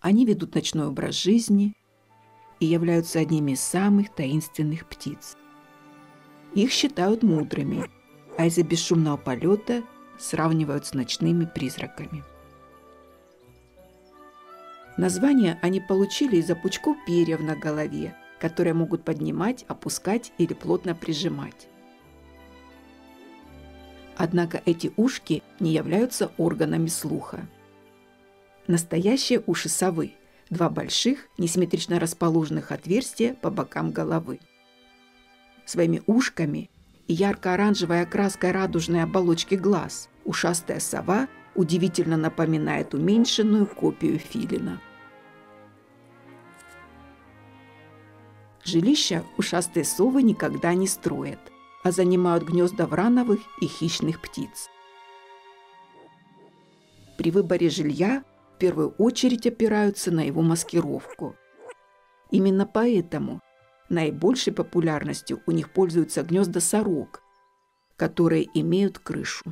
Они ведут ночной образ жизни и являются одними из самых таинственных птиц. Их считают мудрыми, а из-за бесшумного полета сравнивают с ночными призраками. Название они получили из-за пучков перьев на голове, которые могут поднимать, опускать или плотно прижимать. Однако эти ушки не являются органами слуха. Настоящие уши совы – два больших, несимметрично расположенных отверстия по бокам головы. Своими ушками и ярко-оранжевой окраской радужной оболочки глаз ушастая сова удивительно напоминает уменьшенную копию филина. Жилища ушастые совы никогда не строят, а занимают гнезда врановых и хищных птиц. При выборе жилья в первую очередь опираются на его маскировку. Именно поэтому наибольшей популярностью у них пользуются гнезда сорок, которые имеют крышу.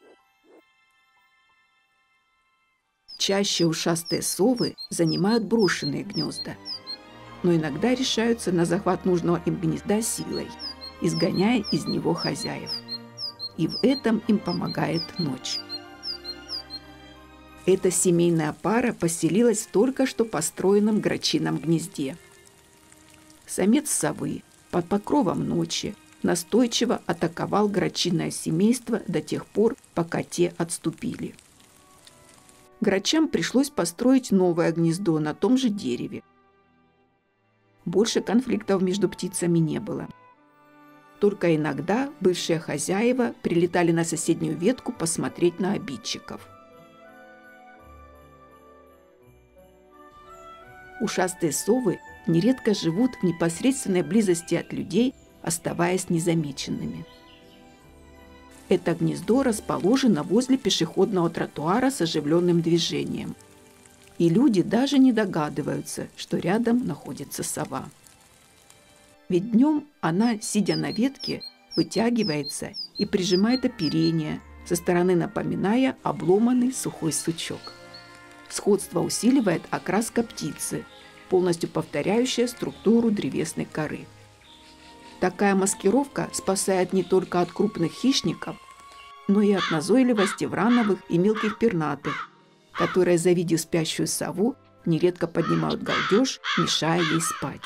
Чаще ушастые совы занимают брошенные гнезда, но иногда решаются на захват нужного им гнезда силой, изгоняя из него хозяев. И в этом им помогает ночь. Эта семейная пара поселилась в только что построенном грачином гнезде. Самец совы под покровом ночи настойчиво атаковал грачиное семейство до тех пор, пока те отступили. Грачам пришлось построить новое гнездо на том же дереве. Больше конфликтов между птицами не было. Только иногда бывшие хозяева прилетали на соседнюю ветку посмотреть на обидчиков. Ушастые совы нередко живут в непосредственной близости от людей, оставаясь незамеченными. Это гнездо расположено возле пешеходного тротуара с оживленным движением. И люди даже не догадываются, что рядом находится сова. Ведь днем она, сидя на ветке, вытягивается и прижимает оперение, со стороны напоминая обломанный сухой сучок. Сходство усиливает окраска птицы, полностью повторяющая структуру древесной коры. Такая маскировка спасает не только от крупных хищников, но и от назойливости врановых и мелких пернатых, которые, завидев спящую сову, нередко поднимают галдеж, мешая ей спать.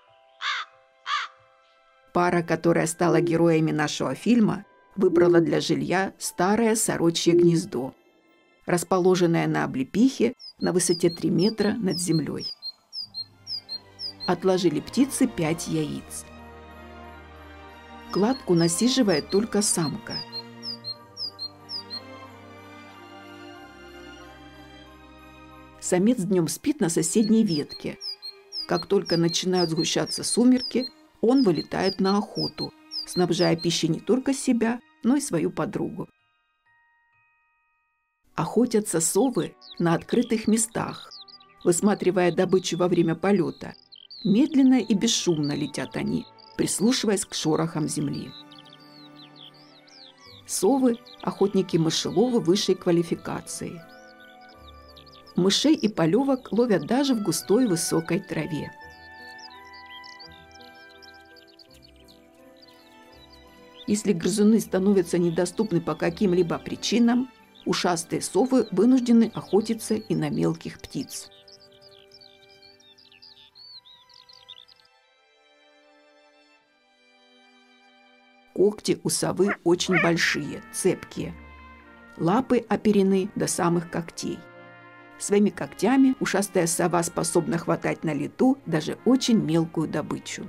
Пара, которая стала героями нашего фильма, выбрала для жилья старое сорочье гнездо, расположенное на облепихе на высоте 3 метра над землей. Отложили птицы 5 яиц. Кладку насиживает только самка. Самец днем спит на соседней ветке. Как только начинают сгущаться сумерки, он вылетает на охоту, снабжая пищей не только себя, но и свою подругу. Охотятся совы на открытых местах, высматривая добычу во время полета. Медленно и бесшумно летят они, прислушиваясь к шорохам земли. Совы – охотники мышеловы высшей квалификации. Мышей и полевок ловят даже в густой высокой траве. Если грызуны становятся недоступны по каким-либо причинам, ушастые совы вынуждены охотиться и на мелких птиц. Когти у совы очень большие, цепкие. Лапы оперены до самых когтей. Своими когтями ушастая сова способна хватать на лету даже очень мелкую добычу.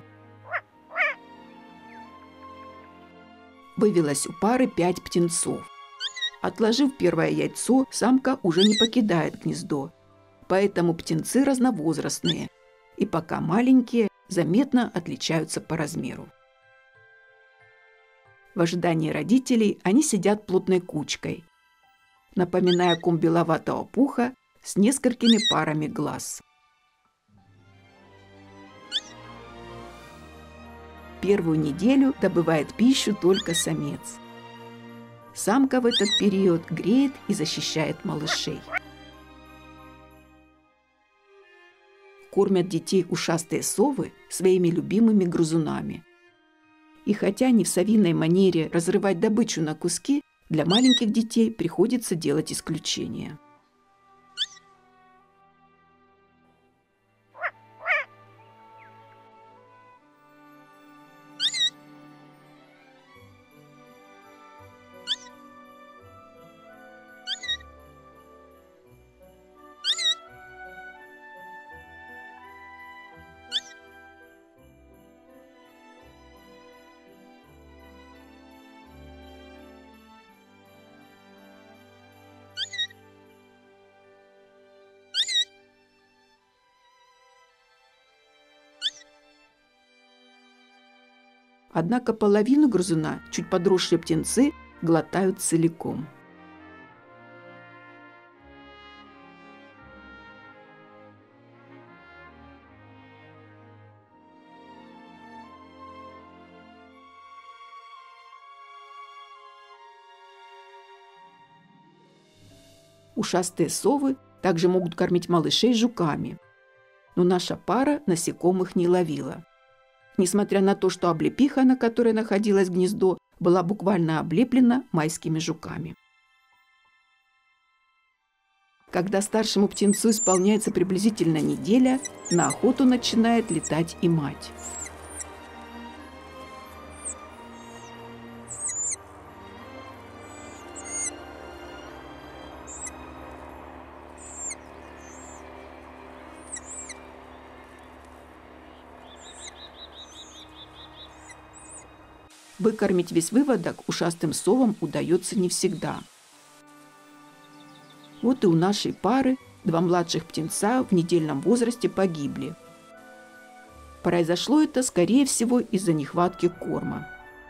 Вывелось у пары 5 птенцов. Отложив первое яйцо, самка уже не покидает гнездо, поэтому птенцы разновозрастные и пока маленькие, заметно отличаются по размеру. В ожидании родителей они сидят плотной кучкой, напоминая ком беловатого пуха с несколькими парами глаз. Первую неделю добывает пищу только самец. Самка в этот период греет и защищает малышей. кормят детей ушастые совы своими любимыми грызунами. И хотя не в совиной манере разрывать добычу на куски, для маленьких детей приходится делать исключение. Однако половину грызуна чуть подросшие птенцы глотают целиком. Ушастые совы также могут кормить малышей жуками, но наша пара насекомых не ловила. Несмотря на то, что облепиха, на которой находилось гнездо, была буквально облеплена майскими жуками. Когда старшему птенцу исполняется приблизительно неделя, на охоту начинает летать и мать. Выкормить весь выводок ушастым совам удается не всегда. Вот и у нашей пары 2 младших птенца в недельном возрасте погибли. Произошло это, скорее всего, из-за нехватки корма.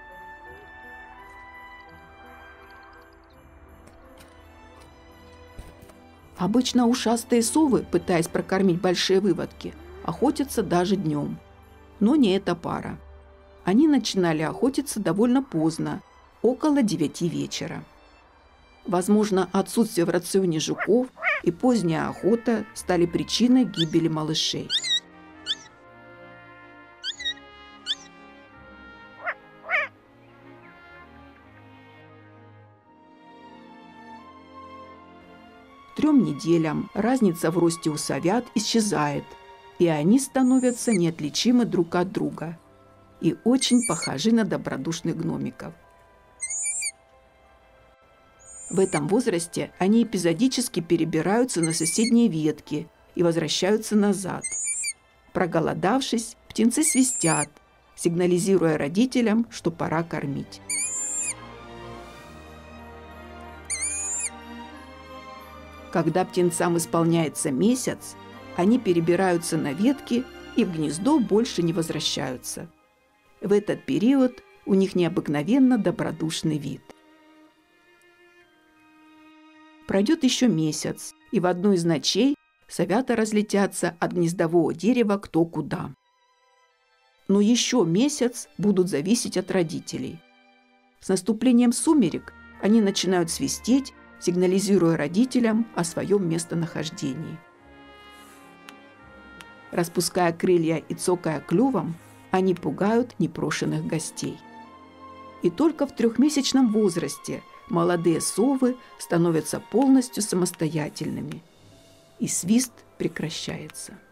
Обычно ушастые совы, пытаясь прокормить большие выводки, охотятся даже днем. Но не эта пара. Они начинали охотиться довольно поздно, около 9 вечера. Возможно, отсутствие в рационе жуков и поздняя охота стали причиной гибели малышей. К 3 неделям разница в росте у совят исчезает, и они становятся неотличимы друг от друга и очень похожи на добродушных гномиков. В этом возрасте они эпизодически перебираются на соседние ветки и возвращаются назад. Проголодавшись, птенцы свистят, сигнализируя родителям, что пора кормить. Когда птенцам исполняется месяц, они перебираются на ветки и в гнездо больше не возвращаются. В этот период у них необыкновенно добродушный вид. Пройдет еще месяц, и в одну из ночей совята разлетятся от гнездового дерева кто куда. Но еще месяц будут зависеть от родителей. С наступлением сумерек они начинают свистеть, сигнализируя родителям о своем местонахождении. Распуская крылья и цокая клювом, они пугают непрошенных гостей. И только в 3-месячном возрасте молодые совы становятся полностью самостоятельными, и свист прекращается.